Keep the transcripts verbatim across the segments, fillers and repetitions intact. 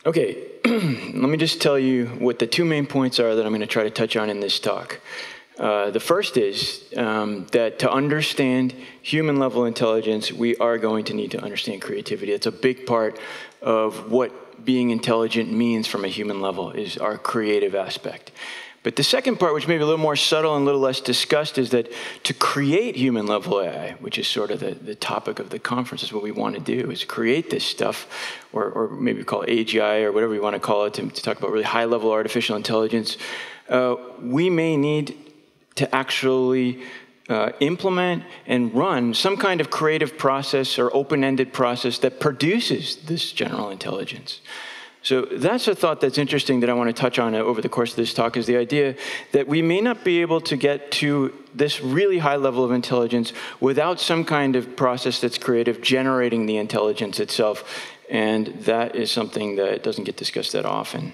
Okay, let me just tell you what the two main points are that I'm going to try to touch on in this talk. Uh, the first is um, that to understand human-level intelligence, we are going to need to understand creativity. It's a big part of what being intelligent means from a human level, is our creative aspect. But the second part, which may be a little more subtle and a little less discussed, is that to create human-level A I, which is sort of the, the topic of the conference, is what we want to do, is create this stuff, or, or maybe call it A G I, or whatever we want to call it, to, to talk about really high-level artificial intelligence. Uh, we may need to actually uh, implement and run some kind of creative process or open-ended process that produces this general intelligence. So that's a thought that's interesting that I want to touch on over the course of this talk, is the idea that we may not be able to get to this really high level of intelligence without some kind of process that's creative, generating the intelligence itself. And that is something that doesn't get discussed that often.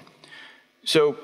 So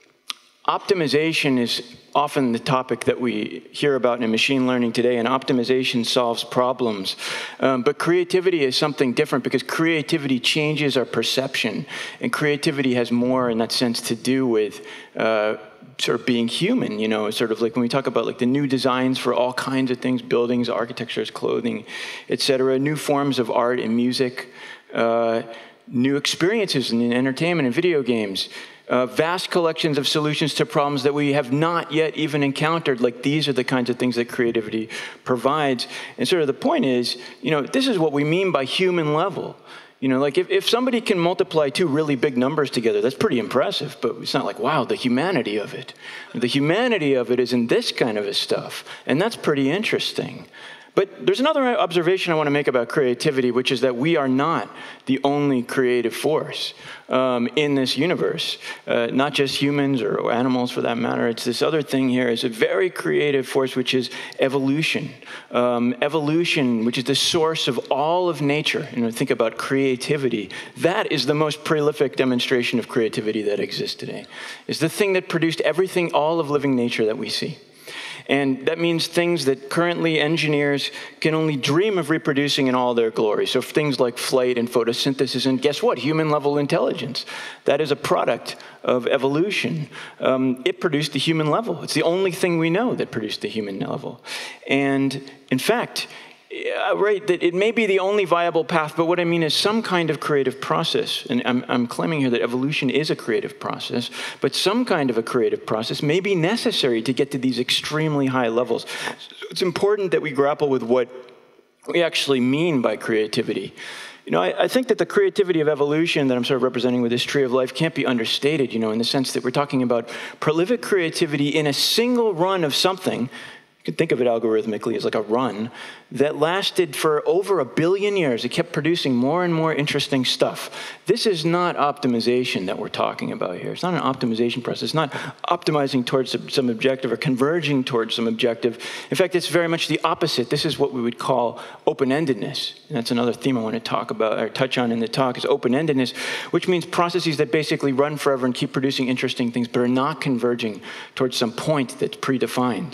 optimization is often the topic that we hear about in machine learning today, and optimization solves problems. Um, but creativity is something different, because creativity changes our perception, and creativity has more in that sense to do with uh, sort of being human, you know, sort of like when we talk about like the new designs for all kinds of things, buildings, architectures, clothing, et cetera, new forms of art and music, uh, new experiences in entertainment and video games. Uh, vast collections of solutions to problems that we have not yet even encountered. Like, these are the kinds of things that creativity provides. And sort of the point is, you know, this is what we mean by human level. You know, like if, if somebody can multiply two really big numbers together, that's pretty impressive, but it's not like, wow, the humanity of it. The humanity of it is in this kind of a stuff, and that's pretty interesting. But there's another observation I want to make about creativity, which is that we are not the only creative force um, in this universe. Uh, not just humans or animals, for that matter. It's this other thing here. It's a very creative force, which is evolution. Um, evolution, which is the source of all of nature. You know, think about creativity. That is the most prolific demonstration of creativity that exists today. It's the thing that produced everything, all of living nature that we see. And that means things that currently engineers can only dream of reproducing in all their glory. So things like flight and photosynthesis, and guess what? Human-level intelligence. That is a product of evolution. Um, it produced the human level. It's the only thing we know that produced the human level. And in fact, Yeah, right, that it may be the only viable path, but what I mean is some kind of creative process. And I'm, I'm claiming here that evolution is a creative process, but some kind of a creative process may be necessary to get to these extremely high levels. So it's important that we grapple with what we actually mean by creativity. You know, I, I think that the creativity of evolution that I'm sort of representing with this tree of life can't be understated, you know, in the sense that we're talking about prolific creativity in a single run of something. You can think of it algorithmically as like a run that lasted for over a billion years. It kept producing more and more interesting stuff. This is not optimization that we're talking about here. It's not an optimization process. It's not optimizing towards some objective or converging towards some objective. In fact, it's very much the opposite. This is what we would call open-endedness. And that's another theme I want to talk about or touch on in the talk, is open-endedness, which means processes that basically run forever and keep producing interesting things, but are not converging towards some point that's predefined.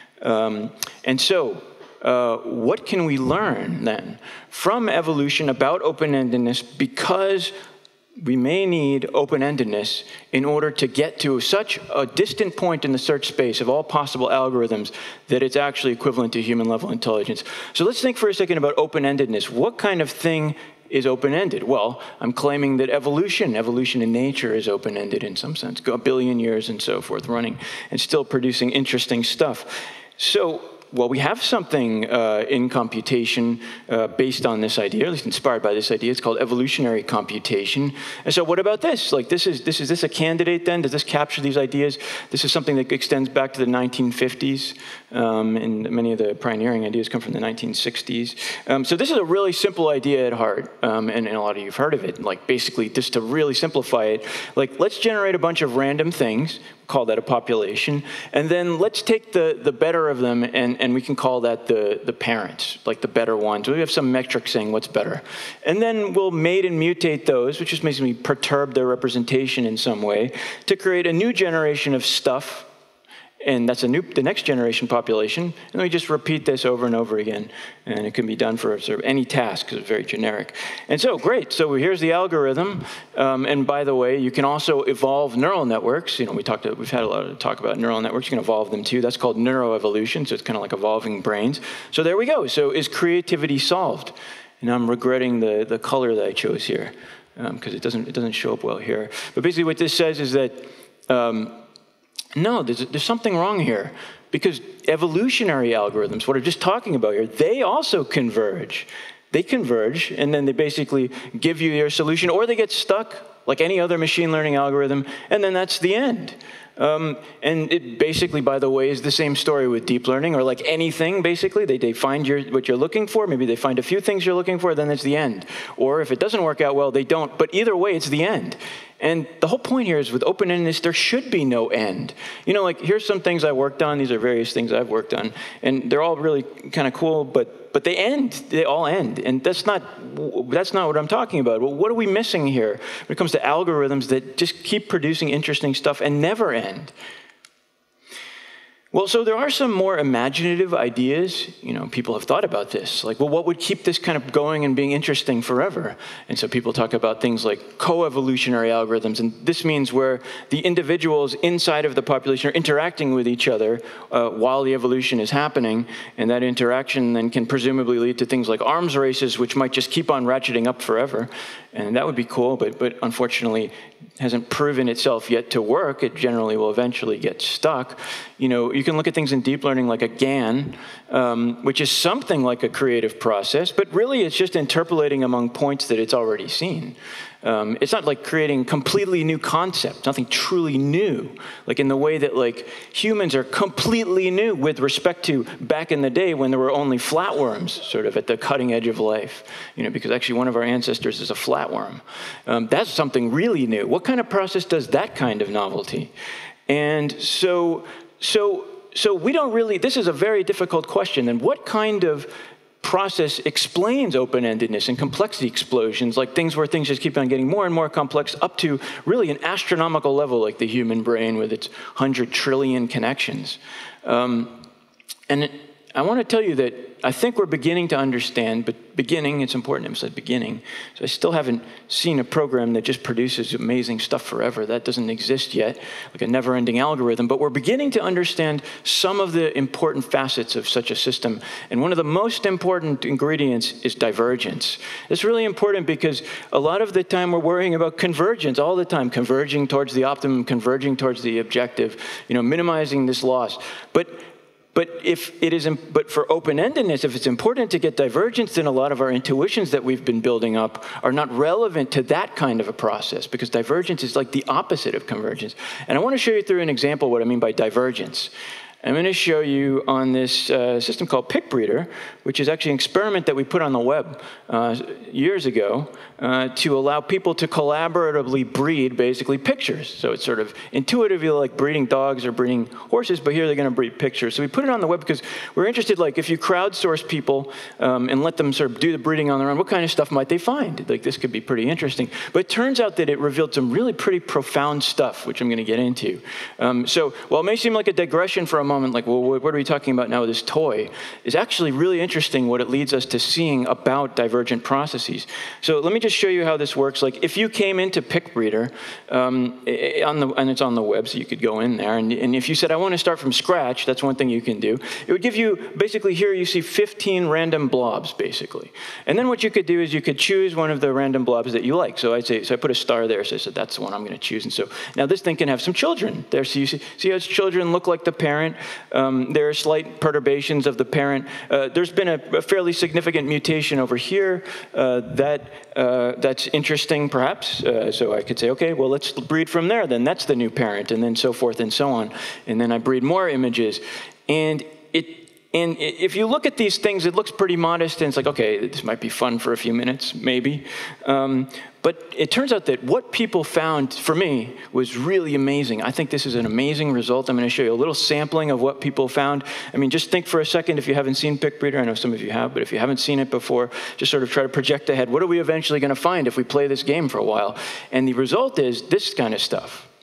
Um, and so, uh, what can we learn then from evolution about open-endedness, because we may need open-endedness in order to get to such a distant point in the search space of all possible algorithms that it's actually equivalent to human-level intelligence. So let's think for a second about open-endedness. What kind of thing is open-ended? Well, I'm claiming that evolution, evolution in nature is open-ended in some sense, a billion years and so forth running, and still producing interesting stuff. So, well, we have something uh, in computation uh, based on this idea, at least inspired by this idea. It's called evolutionary computation. And so what about this? Like, this is, this, is this a candidate then? Does this capture these ideas? This is something that extends back to the nineteen fifties, um, and many of the pioneering ideas come from the nineteen sixties. Um, so this is a really simple idea at heart, um, and, and a lot of you have heard of it. Like, basically, just to really simplify it, like, let's generate a bunch of random things, call that a population, and then let's take the, the better of them, and, and we can call that the, the parents, like the better ones. We have some metric saying what's better. And then we'll mate and mutate those, which just makes me perturb their representation in some way, to create a new generation of stuff. And that's a new, the next generation population. And we just repeat this over and over again. And it can be done for sort of any task because it's very generic. And so, great. So here's the algorithm. Um, and by the way, you can also evolve neural networks. You know, we talked. We've had a lot of talk about neural networks. You can evolve them too. That's called neuroevolution. So it's kind of like evolving brains. So there we go. So is creativity solved? And I'm regretting the the color that I chose here because um, it doesn't it doesn't show up well here. But basically, what this says is that. Um, No, there's, there's something wrong here, because evolutionary algorithms, what I'm just talking about here, they also converge. They converge, and then they basically give you your solution, or they get stuck, like any other machine learning algorithm, and then that's the end. Um, and it basically, by the way, is the same story with deep learning, or like anything, basically. They, they find your, what you're looking for. Maybe they find a few things you're looking for, then it's the end. Or if it doesn't work out well, they don't. But either way, it's the end. And the whole point here is with open-endedness, there should be no end. You know, like, here's some things I worked on. These are various things I've worked on. And they're all really kind of cool, but but they end. They all end. And that's not, that's not what I'm talking about. Well, what are we missing here when it comes to algorithms that just keep producing interesting stuff and never end? Well, so there are some more imaginative ideas. You know, people have thought about this. Like, well, what would keep this kind of going and being interesting forever? And so people talk about things like co-evolutionary algorithms. And this means where the individuals inside of the population are interacting with each other uh, while the evolution is happening. And that interaction then can presumably lead to things like arms races, which might just keep on ratcheting up forever. And that would be cool, but, but unfortunately hasn't proven itself yet to work. It generally will eventually get stuck. You know, you can look at things in deep learning like a GAN, um, which is something like a creative process, but really it's just interpolating among points that it's already seen. Um, it's not like creating completely new concepts, nothing truly new, like in the way that like humans are completely new with respect to back in the day when there were only flatworms sort of at the cutting edge of life, you know, because actually one of our ancestors is a flatworm. Um, that's something really new. What kind of process does that kind of novelty? And so, so, so we don't really, this is a very difficult question. And what kind of process explains open-endedness and complexity explosions, like things where things just keep on getting more and more complex up to really an astronomical level, like the human brain with its one hundred trillion connections. Um, and it, I want to tell you that I think we're beginning to understand, but beginning, it's important to emphasize beginning. So I still haven't seen a program that just produces amazing stuff forever. That doesn't exist yet, like a never-ending algorithm. But we're beginning to understand some of the important facets of such a system. And one of the most important ingredients is divergence. It's really important because a lot of the time we're worrying about convergence all the time, converging towards the optimum, converging towards the objective, you know, minimizing this loss. But But if it is, but for open-endedness, if it's important to get divergence, then a lot of our intuitions that we've been building up are not relevant to that kind of a process, because divergence is like the opposite of convergence. And I want to show you through an example what I mean by divergence. I'm going to show you on this uh, system called PickBreeder, which is actually an experiment that we put on the web uh, years ago uh, to allow people to collaboratively breed, basically, pictures. So it's sort of intuitively like breeding dogs or breeding horses, but here they're going to breed pictures. So we put it on the web because we're interested, like, if you crowdsource people um, and let them sort of do the breeding on their own, what kind of stuff might they find? Like, this could be pretty interesting. But it turns out that it revealed some really pretty profound stuff, which I'm going to get into. Um, so while it may seem like a digression for a moment, like, well, what are we talking about now with this toy, is actually really interesting what it leads us to seeing about divergent processes. So let me just show you how this works. Like, if you came into PickBreeder, um, on the, and it's on the web, so you could go in there, and, and if you said, I want to start from scratch, that's one thing you can do. It would give you, basically here you see fifteen random blobs, basically. And then what you could do is you could choose one of the random blobs that you like. So I'd say, so I put a star there, so I said, that's the one I'm going to choose. And so now this thing can have some children there. So you see, see how its children look like the parent. Um, there are slight perturbations of the parent. Uh, there's been a, a fairly significant mutation over here uh, that uh, that's interesting, perhaps. Uh, so I could say, okay, well, let's breed from there. Then that's the new parent, and then so forth and so on. And then I breed more images, and it. And if you look at these things, it looks pretty modest, and it's like, okay, this might be fun for a few minutes, maybe. Um, but it turns out that what people found, for me, was really amazing. I think this is an amazing result. I'm going to show you a little sampling of what people found. I mean, just think for a second if you haven't seen PickBreeder. I know some of you have, but if you haven't seen it before, just sort of try to project ahead. What are we eventually going to find if we play this game for a while? And the result is this kind of stuff.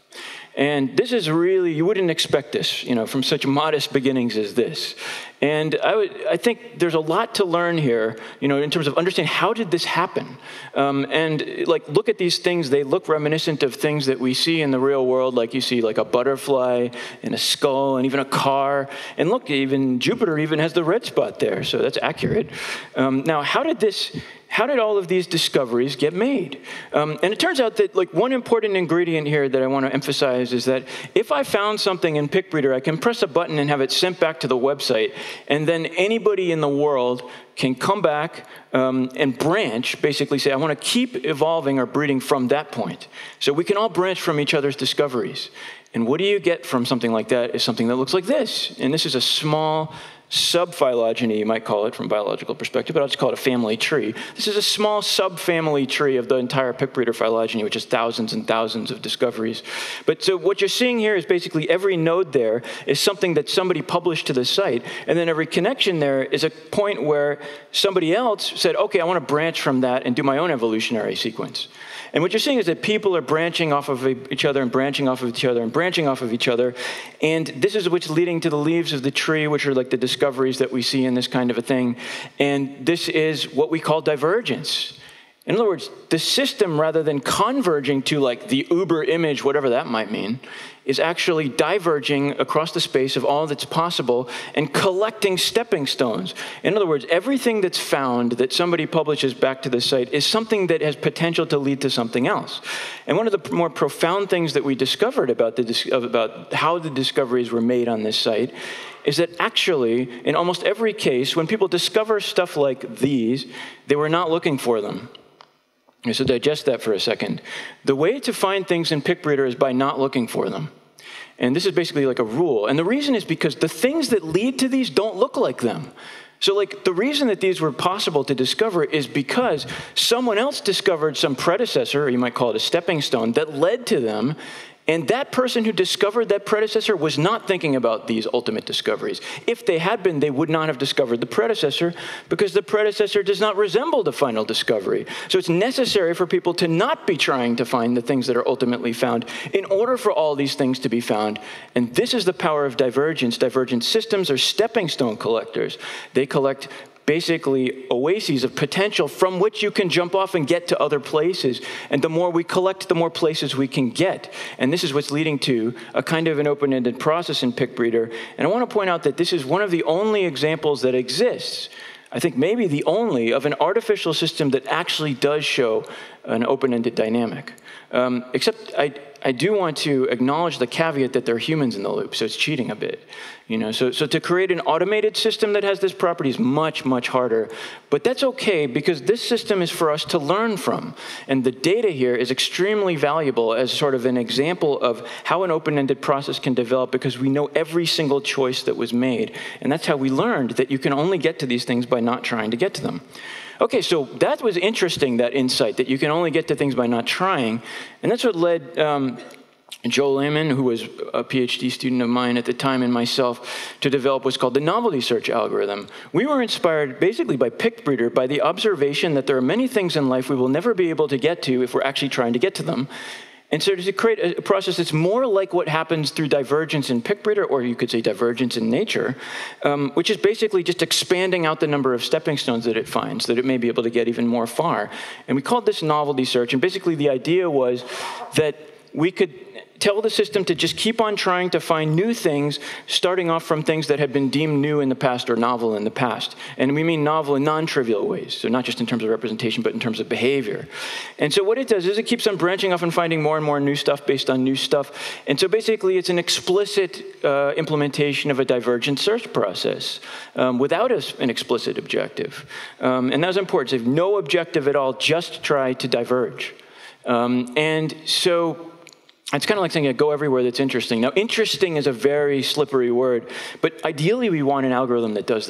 And this is really, you wouldn't expect this, you know, from such modest beginnings as this. And I, would, I think there's a lot to learn here, you know, in terms of understanding how did this happen? Um, and like, look at these things, they look reminiscent of things that we see in the real world, like you see like a butterfly and a skull and even a car. And look, even Jupiter even has the red spot there, so that's accurate. Um, now, how did this, how did all of these discoveries get made? Um, and it turns out that like one important ingredient here that I want to emphasize is that if I found something in PicBreeder, I can press a button and have it sent back to the website, and then anybody in the world can come back um, and branch, basically say, I want to keep evolving or breeding from that point. So we can all branch from each other's discoveries. And what do you get from something like that is something that looks like this. And this is a small subphylogeny, you might call it from a biological perspective, but I'll just call it a family tree. This is a small subfamily tree of the entire PicBreeder phylogeny, which is thousands and thousands of discoveries. But so what you're seeing here is basically every node there is something that somebody published to the site, and then every connection there is a point where somebody else said, okay, I want to branch from that and do my own evolutionary sequence. And what you're seeing is that people are branching off of each other and branching off of each other and branching off of each other. And this is what's leading to the leaves of the tree, which are like the discoveries that we see in this kind of a thing. And this is what we call divergence. In other words, the system, rather than converging to like the uber image, whatever that might mean, is actually diverging across the space of all that's possible and collecting stepping stones. In other words, everything that's found that somebody publishes back to the site is something that has potential to lead to something else. And one of the more profound things that we discovered about, the, about how the discoveries were made on this site is that actually, in almost every case, when people discover stuff like these, they were not looking for them. So digest that for a second. The way to find things in PicBreeder is by not looking for them. And this is basically like a rule. And the reason is because the things that lead to these don't look like them. So like the reason that these were possible to discover is because someone else discovered some predecessor, or you might call it a stepping stone, that led to them. And that person who discovered that predecessor was not thinking about these ultimate discoveries. If they had been, they would not have discovered the predecessor because the predecessor does not resemble the final discovery. So it's necessary for people to not be trying to find the things that are ultimately found in order for all these things to be found. And this is the power of divergence. Divergent systems are stepping stone collectors. They collect basically oases of potential from which you can jump off and get to other places. And the more we collect, the more places we can get. And this is what's leading to a kind of an open-ended process in PicBreeder. And I want to point out that this is one of the only examples that exists, I think maybe the only, of an artificial system that actually does show an open-ended dynamic. Um, except I, I do want to acknowledge the caveat that there are humans in the loop, so it's cheating a bit. You know, so, so to create an automated system that has this property is much, much harder. But that's okay, because this system is for us to learn from. And the data here is extremely valuable as sort of an example of how an open-ended process can develop, because we know every single choice that was made. And that's how we learned that you can only get to these things by not trying to get to them. Okay, so that was interesting, that insight, that you can only get to things by not trying. And that's what led um, Joel Lehman, who was a PhD student of mine at the time, and myself, to develop what's called the novelty search algorithm. We were inspired basically by PicBreeder, by the observation that there are many things in life we will never be able to get to if we're actually trying to get to them. And so to create a process that's more like what happens through divergence in PicBreeder, or you could say divergence in nature, um, which is basically just expanding out the number of stepping stones that it finds, that it may be able to get even more far. And we called this novelty search. And basically the idea was that we could tell the system to just keep on trying to find new things, starting off from things that had been deemed new in the past or novel in the past. And we mean novel in non-trivial ways, so not just in terms of representation, but in terms of behavior. And so what it does is it keeps on branching off and finding more and more new stuff based on new stuff. And so basically it's an explicit uh, implementation of a divergent search process um, without a, an explicit objective. Um, and that was important. So if no objective at all, just try to diverge. Um, and so it's kind of like saying, yeah, go everywhere that's interesting. Now, interesting is a very slippery word, but ideally we want an algorithm that does that.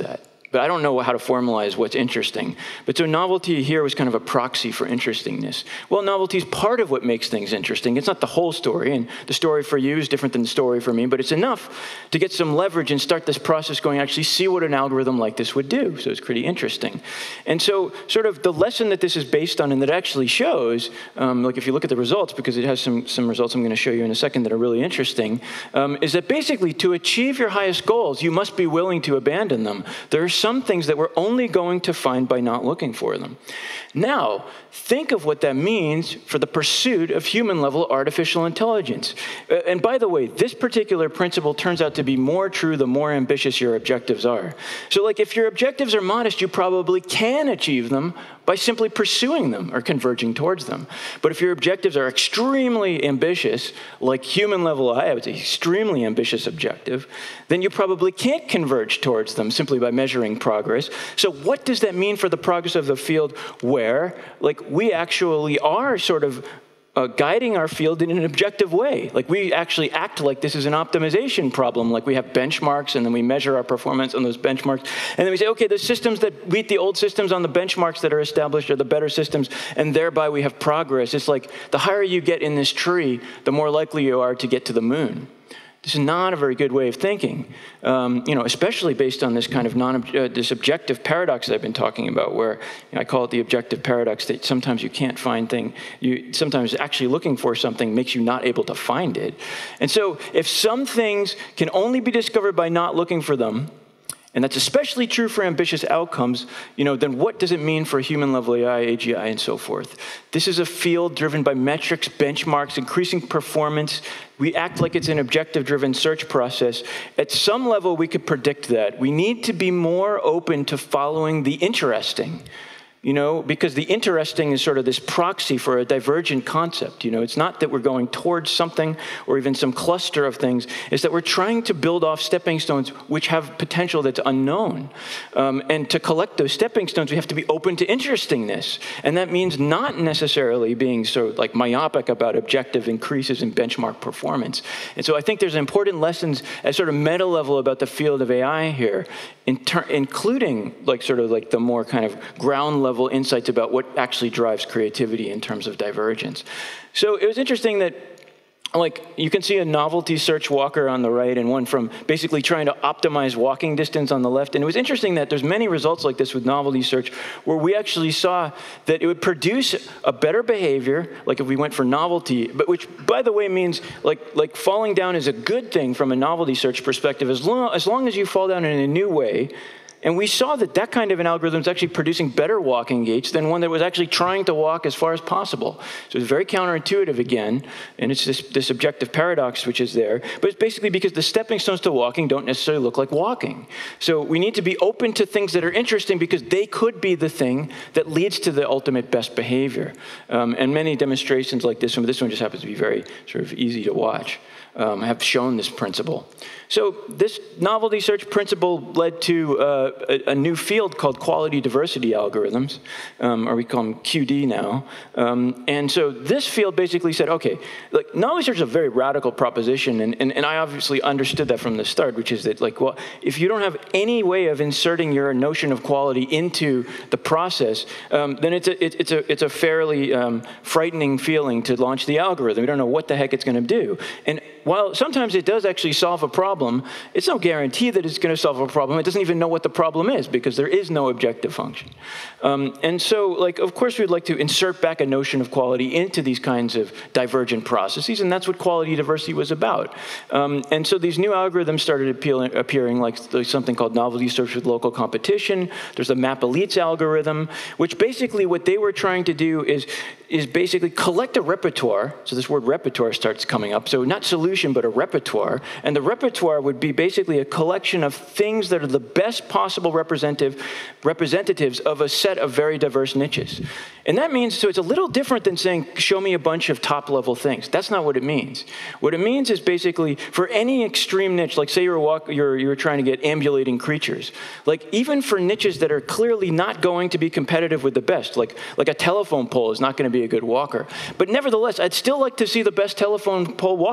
but I don't know how to formalize what's interesting. But so novelty here was kind of a proxy for interestingness. Well, novelty is part of what makes things interesting. It's not the whole story, and the story for you is different than the story for me, but it's enough to get some leverage and start this process going, actually see what an algorithm like this would do. So it's pretty interesting. And so sort of the lesson that this is based on and that actually shows, um, like if you look at the results, because it has some, some results I'm going to show you in a second that are really interesting, um, is that basically to achieve your highest goals, you must be willing to abandon them. There are some things that we're only going to find by not looking for them. Now, think of what that means for the pursuit of human-level artificial intelligence. Uh, and by the way, this particular principle turns out to be more true the more ambitious your objectives are. So like if your objectives are modest, you probably can achieve them by simply pursuing them or converging towards them. But if your objectives are extremely ambitious, like human-level A I, I would say extremely ambitious objective, then you probably can't converge towards them simply by measuring progress. So what does that mean for the progress of the field where, like, we actually are sort of Uh, guiding our field in an objective way? Like we actually act like this is an optimization problem, like we have benchmarks and then we measure our performance on those benchmarks. And then we say, okay, the systems that beat the old systems on the benchmarks that are established are the better systems, and thereby we have progress. It's like the higher you get in this tree, the more likely you are to get to the moon. This is not a very good way of thinking, um, you know, especially based on this kind of non, uh, this objective paradox that I've been talking about, where you know, I call it the objective paradox, that sometimes you can't find thing, you sometimes actually looking for something makes you not able to find it. And so if some things can only be discovered by not looking for them, and that's especially true for ambitious outcomes, you know, then what does it mean for human-level A I, A G I, and so forth? This is a field driven by metrics, benchmarks, increasing performance. We act like it's an objective-driven search process. At some level, we could predict that. We need to be more open to following the interesting. You know, because the interesting is sort of this proxy for a divergent concept. You know, it's not that we're going towards something or even some cluster of things. It's that we're trying to build off stepping stones which have potential that's unknown. Um, and to collect those stepping stones, we have to be open to interestingness. And that means not necessarily being so like myopic about objective increases in benchmark performance. And so I think there's important lessons at sort of meta level about the field of A I here, in including like sort of like the more kind of ground level level insights about what actually drives creativity in terms of divergence. So it was interesting that, like, you can see a novelty search walker on the right and one from basically trying to optimize walking distance on the left. And it was interesting that there's many results like this with novelty search where we actually saw that it would produce a better behavior, like if we went for novelty, but which, by the way, means like, like falling down is a good thing from a novelty search perspective as long, as long as you fall down in a new way. And we saw that that kind of an algorithm is actually producing better walking gaits than one that was actually trying to walk as far as possible. So it's very counterintuitive again, and it's this, this objective paradox which is there. But it's basically because the stepping stones to walking don't necessarily look like walking. So we need to be open to things that are interesting because they could be the thing that leads to the ultimate best behavior. Um, and many demonstrations like this one, this one just happens to be very sort of easy to watch, um, have shown this principle. So this novelty search principle led to uh, a, a new field called quality diversity algorithms, um, or we call them Q D now. Um, and so this field basically said, okay, like novelty search is a very radical proposition, and, and, and I obviously understood that from the start, which is that, like, well, if you don't have any way of inserting your notion of quality into the process, um, then it's a, it, it's a, it's a fairly um, frightening feeling to launch the algorithm. We don't know what the heck it's going to do. And while sometimes it does actually solve a problem, it's no guarantee that it's going to solve a problem. It doesn't even know what the problem is because there is no objective function. Um, and so, like, of course, we'd like to insert back a notion of quality into these kinds of divergent processes, and that's what quality diversity was about. Um, and so these new algorithms started appealing, appearing, like something called novelty search with local competition. There's a map elites algorithm, which basically what they were trying to do is, is basically collect a repertoire. So this word repertoire starts coming up. So not solution, but a repertoire. And the repertoire would be basically a collection of things that are the best possible representative representatives of a set of very diverse niches. And that means, so it's a little different than saying, show me a bunch of top-level things. That's not what it means. What it means is basically, for any extreme niche, like say you're, walk, you're, you're trying to get ambulating creatures, like even for niches that are clearly not going to be competitive with the best, like, like a telephone pole is not going to be a good walker. But nevertheless, I'd still like to see the best telephone pole walking gait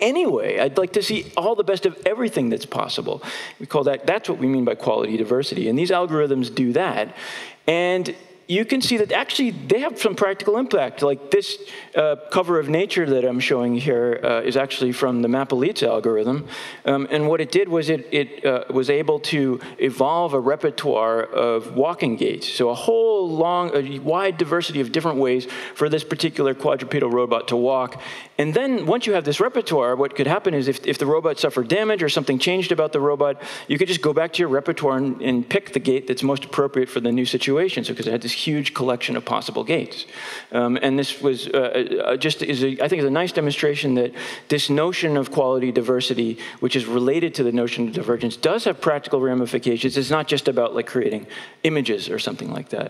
anyway. I'd like to see all the best of everything that's possible. We call that, that's what we mean by quality diversity. And these algorithms do that. And you can see that actually they have some practical impact. Like this uh, cover of Nature that I'm showing here uh, is actually from the Map-Elites algorithm. Um, and what it did was it, it uh, was able to evolve a repertoire of walking gaits. So a whole long, a wide diversity of different ways for this particular quadrupedal robot to walk. And then once you have this repertoire, what could happen is if, if the robot suffered damage or something changed about the robot, you could just go back to your repertoire and, and pick the gait that's most appropriate for the new situation. So because it had this huge collection of possible gaits. Um, and this was uh, just, is a, I think is a nice demonstration that this notion of quality diversity, which is related to the notion of divergence, does have practical ramifications. It's not just about like creating images or something like that.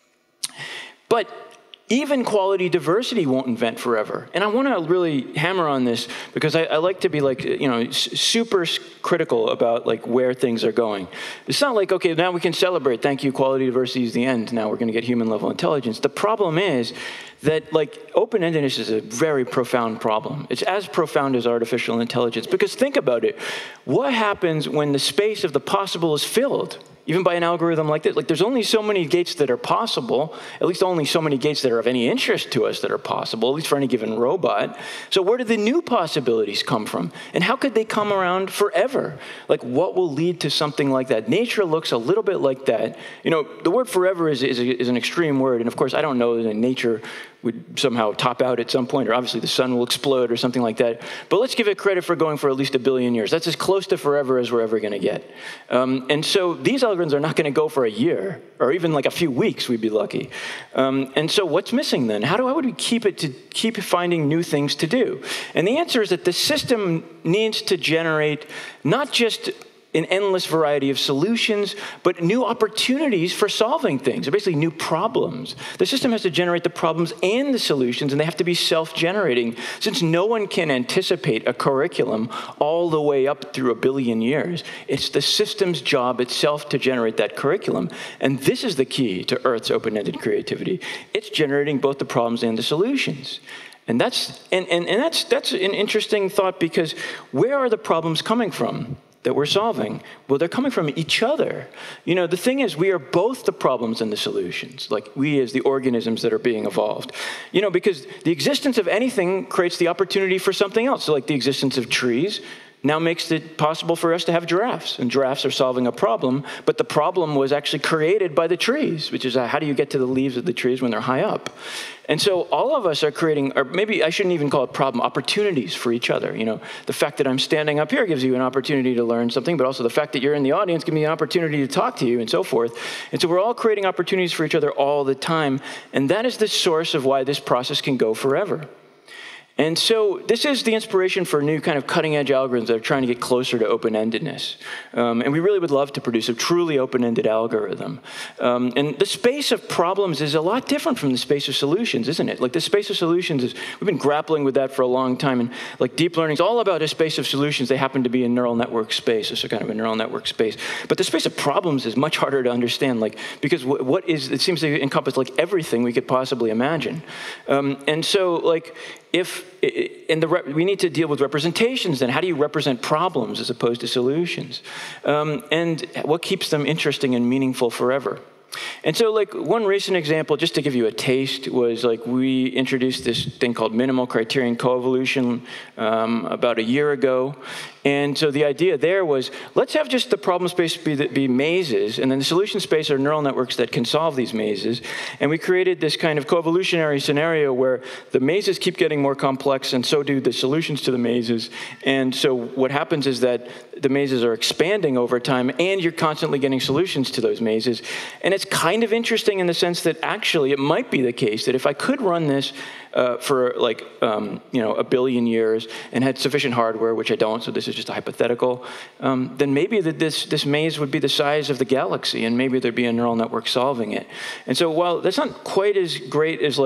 But even quality diversity won't invent forever. And I want to really hammer on this because I, I like to be like, you know, super critical about like where things are going. It's not like, okay, now we can celebrate. Thank you, quality diversity is the end. Now we're going to get human level intelligence. The problem is that like open-endedness is a very profound problem. It's as profound as artificial intelligence because think about it. What happens when the space of the possible is filled? Even by an algorithm like this, like there's only so many gates that are possible, at least only so many gates that are of any interest to us that are possible, at least for any given robot. So where do the new possibilities come from? And how could they come around forever? Like what will lead to something like that? Nature looks a little bit like that. You know, the word forever is, is, is an extreme word. And of course, I don't know that nature would somehow top out at some point, or obviously the sun will explode or something like that. But let's give it credit for going for at least a billion years. That's as close to forever as we're ever going to get. Um, and so these algorithms are not going to go for a year, or even like a few weeks, we'd be lucky. Um, and so what's missing then? How do how would we keep it to keep finding new things to do? And the answer is that the system needs to generate not just an endless variety of solutions, but new opportunities for solving things, or basically new problems. The system has to generate the problems and the solutions, and they have to be self-generating. Since no one can anticipate a curriculum all the way up through a billion years, it's the system's job itself to generate that curriculum. And this is the key to Earth's open-ended creativity. It's generating both the problems and the solutions. And that's, and, and, and that's, that's an interesting thought because where are the problems coming from that we're solving? Well, they're coming from each other. You know, the thing is, we are both the problems and the solutions, like we as the organisms that are being evolved. You know, because the existence of anything creates the opportunity for something else. So like the existence of trees now makes it possible for us to have giraffes. And giraffes are solving a problem, but the problem was actually created by the trees, which is uh, how do you get to the leaves of the trees when they're high up? And so all of us are creating, or maybe I shouldn't even call it problem, opportunities for each other. You know, the fact that I'm standing up here gives you an opportunity to learn something, but also the fact that you're in the audience gives me an opportunity to talk to you and so forth. And so we're all creating opportunities for each other all the time. And that is the source of why this process can go forever. And so this is the inspiration for new kind of cutting-edge algorithms that are trying to get closer to open-endedness. Um, and we really would love to produce a truly open-ended algorithm. Um, and the space of problems is a lot different from the space of solutions, isn't it? Like the space of solutions is, we've been grappling with that for a long time. And like deep learning is all about a space of solutions. They happen to be in neural network space, so kind of a neural network space. But the space of problems is much harder to understand, like because what, what is, it seems to encompass like everything we could possibly imagine. Um, and so like, if, in the, we need to deal with representations, then how do you represent problems as opposed to solutions? Um, and what keeps them interesting and meaningful forever? And so like one recent example, just to give you a taste, was like we introduced this thing called minimal criterion coevolution um, about a year ago. And so the idea there was, let's have just the problem space be, be mazes, and then the solution space are neural networks that can solve these mazes. And we created this kind of coevolutionary scenario where the mazes keep getting more complex, and so do the solutions to the mazes. And so what happens is that the mazes are expanding over time, and you're constantly getting solutions to those mazes. And it's kind of interesting in the sense that actually it might be the case that if I could run this uh, for like, um, you know, a billion years and had sufficient hardware, which I don't, so this is just a hypothetical, um, then maybe that this, this maze would be the size of the galaxy, and maybe there'd be a neural network solving it. And so while that's not quite as great as like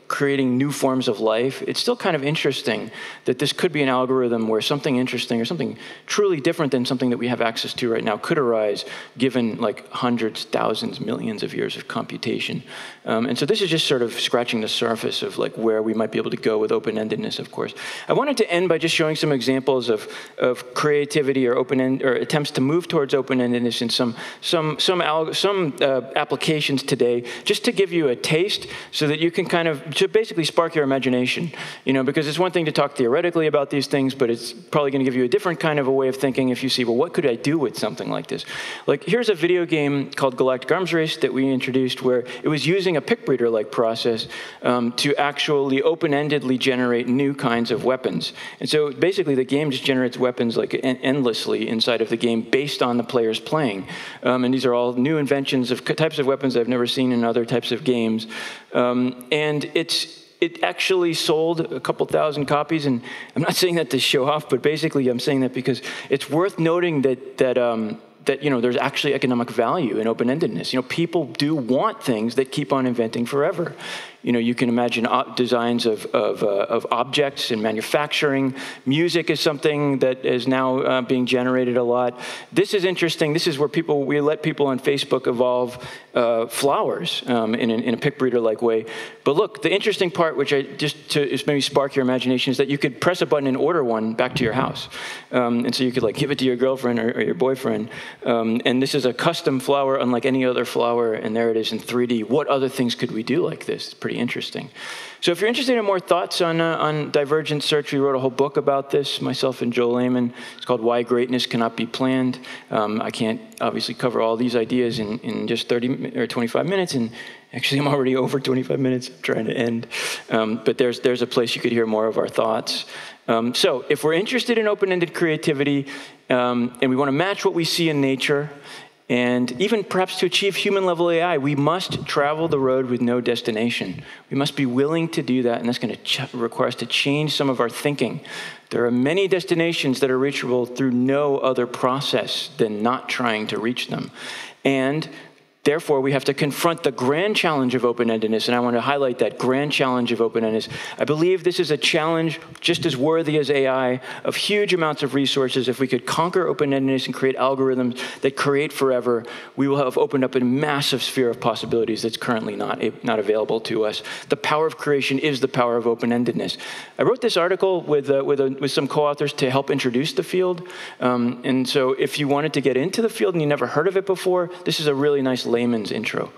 creating new forms of life, it's still kind of interesting that this could be an algorithm where something interesting or something truly different than something that we have access to right now could arise given like hundreds, thousands, millions of years of computation. Um, and so this is just sort of scratching the surface of like where we might be able to go with open-endedness, of course. I wanted to end by just showing some examples of, of creativity or open-end or attempts to move towards open-endedness in some some some al some uh, applications today, just to give you a taste so that you can kind of to basically spark your imagination, you know, because it's one thing to talk theoretically about these things, but it's probably going to give you a different kind of a way of thinking if you see, well, what could I do with something like this? Like, here's a video game called Galactic Arms Race that we introduced where it was using a pick breeder-like process um, to actually open-endedly generate new kinds of weapons. And so basically the game just generates weapons like en endlessly inside of the game based on the players playing. Um, and these are all new inventions of types of weapons I've never seen in other types of games. Um, and it's It actually sold a couple thousand copies, and I'm not saying that to show off, but basically I'm saying that because it's worth noting that that um, that you know there's actually economic value in open-endedness. You know, people do want things that keep on inventing forever. You know, you can imagine designs of of, uh, of objects in manufacturing. Music is something that is now uh, being generated a lot. This is interesting. This is where people we let people on Facebook evolve uh, flowers um, in, a, in a pick breeder-like way. But look, the interesting part, which I just to maybe spark your imagination, is that you could press a button and order one back to your house, um, and so you could like give it to your girlfriend or, or your boyfriend. Um, and this is a custom flower, unlike any other flower. And there it is in three D. What other things could we do like this? It's pretty interesting. So if you're interested in more thoughts on, uh, on divergent search, we wrote a whole book about this, myself and Joel Lehman. It's called Why Greatness Cannot Be Planned. Um, I can't obviously cover all these ideas in, in just thirty or twenty-five minutes, and actually I'm already over twenty-five minutes. I'm trying to end. Um, but there's, there's a place you could hear more of our thoughts. Um, so if we're interested in open-ended creativity, um, and we want to match what we see in nature, and even perhaps to achieve human-level A I, we must travel the road with no destination. We must be willing to do that, and that's going to require us to change some of our thinking. There are many destinations that are reachable through no other process than not trying to reach them. And therefore, we have to confront the grand challenge of open-endedness, and I want to highlight that grand challenge of open-endedness. I believe this is a challenge just as worthy as A I, of huge amounts of resources. If we could conquer open-endedness and create algorithms that create forever, we will have opened up a massive sphere of possibilities that's currently not, not available to us. The power of creation is the power of open-endedness. I wrote this article with, uh, with, a, with some co-authors to help introduce the field, um, and so if you wanted to get into the field and you never heard of it before, this is a really nice layman's intro.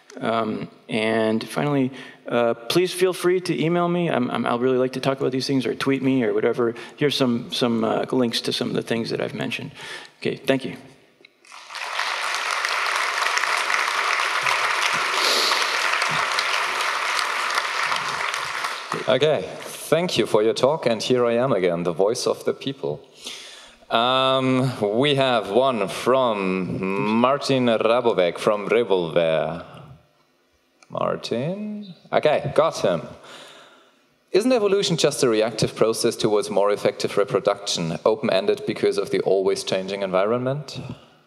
Um, and finally, uh, please feel free to email me. I'm, I'm, I'll really like to talk about these things, or tweet me, or whatever. Here's some, some uh, links to some of the things that I've mentioned. Okay, thank you. Okay, thank you for your talk, and here I am again, the voice of the people. Um, we have one from Martin Rabovec from Revolver. Martin? Okay, got him. Isn't evolution just a reactive process towards more effective reproduction, open-ended because of the always changing environment?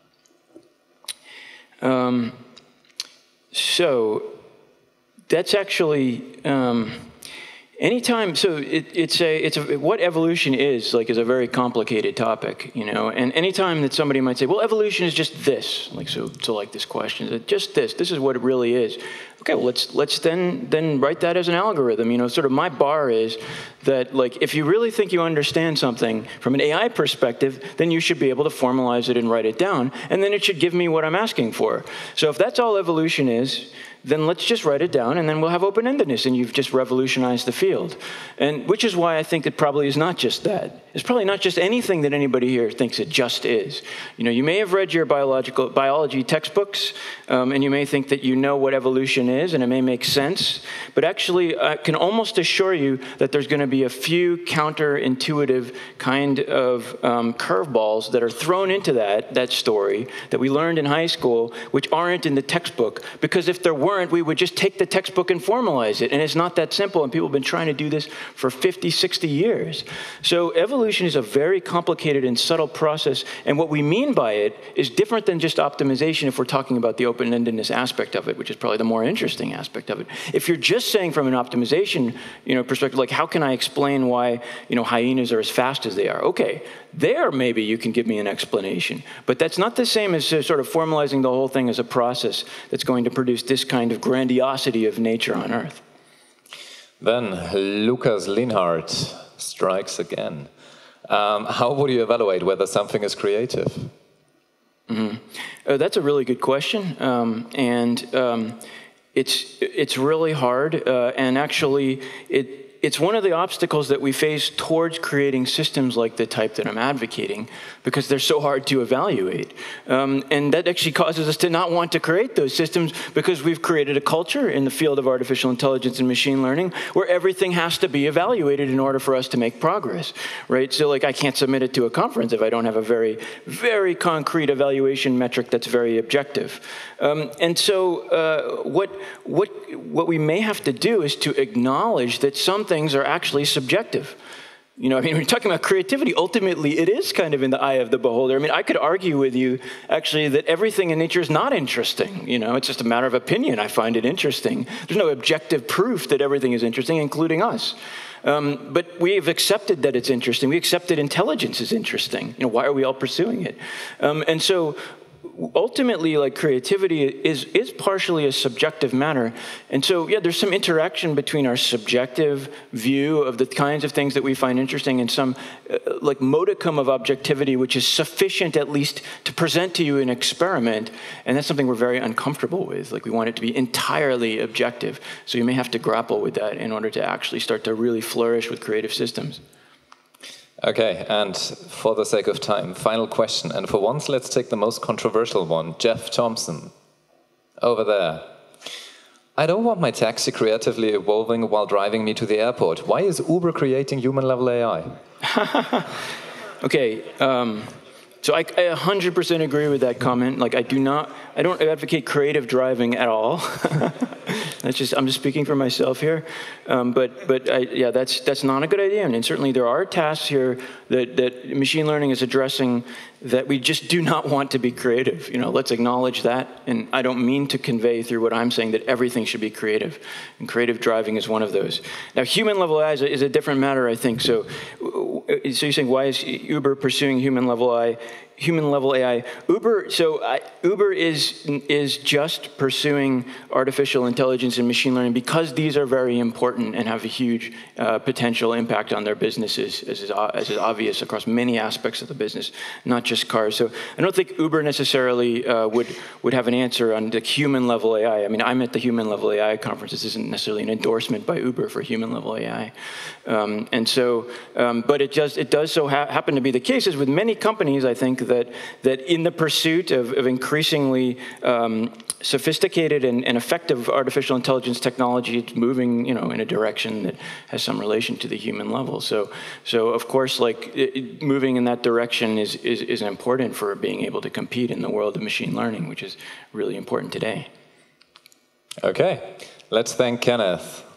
Um, so, that's actually... Um, Anytime, so it, it's a, it's a, what evolution is, like, is a very complicated topic, you know, and anytime that somebody might say, well, evolution is just this, like, so, so like this question, is it just this, this is what it really is. Okay, well, let's, let's then, then write that as an algorithm, you know, sort of my bar is that, like, if you really think you understand something from an A I perspective, then you should be able to formalize it and write it down, and then it should give me what I'm asking for. So if that's all evolution is, then let's just write it down, and then we'll have open-endedness, and you've just revolutionized the field. And which is why I think it probably is not just that. It's probably not just anything that anybody here thinks it just is. You know, you may have read your biological biology textbooks, um, and you may think that you know what evolution is, and it may make sense, but actually I can almost assure you that there's going to be a few counterintuitive kind of um, curveballs that are thrown into that, that story that we learned in high school, which aren't in the textbook, because if there weren't weren't, we would just take the textbook and formalize it. And it's not that simple. And people have been trying to do this for fifty, sixty years. So evolution is a very complicated and subtle process. And what we mean by it is different than just optimization if we're talking about the open-endedness aspect of it, which is probably the more interesting aspect of it. If you're just saying from an optimization, you know, perspective, like how can I explain why, you know, hyenas are as fast as they are? Okay, there maybe you can give me an explanation. But that's not the same as uh, sort of formalizing the whole thing as a process that's going to produce this kind of grandiosity of nature on Earth. Then Lucas Linhart strikes again. Um, how would you evaluate whether something is creative? Mm-hmm. uh, that's a really good question. Um, and um, it's, it's really hard. Uh, and actually, it It's one of the obstacles that we face towards creating systems like the type that I'm advocating, because they're so hard to evaluate. Um, and that actually causes us to not want to create those systems, because we've created a culture in the field of artificial intelligence and machine learning where everything has to be evaluated in order for us to make progress, right? So like I can't submit it to a conference if I don't have a very, very concrete evaluation metric that's very objective. Um, and so uh, what, what, what we may have to do is to acknowledge that some things are actually subjective. You know, I mean, when you're talking about creativity, ultimately it is kind of in the eye of the beholder. I mean, I could argue with you, actually, that everything in nature is not interesting. You know, it's just a matter of opinion. I find it interesting. There's no objective proof that everything is interesting, including us. Um, but we have accepted that it's interesting. We accept that intelligence is interesting. You know, why are we all pursuing it? Um, and so ultimately, like, creativity is, is partially a subjective matter. And so, yeah, there's some interaction between our subjective view of the kinds of things that we find interesting and some, uh, like, modicum of objectivity, which is sufficient at least to present to you an experiment. And that's something we're very uncomfortable with. Like, we want it to be entirely objective. So you may have to grapple with that in order to actually start to really flourish with creative systems. Okay, and for the sake of time, final question. And for once, let's take the most controversial one. Jeff Thompson, over there. I don't want my taxi creatively evolving while driving me to the airport. Why is Uber creating human-level A I? Okay, um, so I, I one hundred percent agree with that comment. Like, I do not, I don't advocate creative driving at all. That's just, I'm just speaking for myself here. Um, but but I, yeah, that's that's not a good idea. And certainly there are tasks here that, that machine learning is addressing that we just do not want to be creative. You know, let's acknowledge that. And I don't mean to convey through what I'm saying that everything should be creative. And creative driving is one of those. Now, human-level A I is a, is a different matter, I think. So, so you're saying, why is Uber pursuing human-level A I? Human-level A I. Uber, so I, Uber is, is just pursuing artificial intelligence and machine learning because these are very important and have a huge uh, potential impact on their businesses, as is, as is obvious across many aspects of the business, not just cars. So I don't think Uber necessarily uh, would, would have an answer on the human-level A I. I mean, I'm at the human-level A I conference. This isn't necessarily an endorsement by Uber for human-level A I. Um, and so, um, but it, just, it does so ha happen to be the case, as with many companies, I think, that, that in the pursuit of, of increasingly um, sophisticated and, and effective artificial intelligence technology, it's moving, you know, in a direction that has some relation to the human level. So, so of course, like, it, moving in that direction is, is, is important for being able to compete in the world of machine learning, which is really important today. Okay, let's thank Kenneth.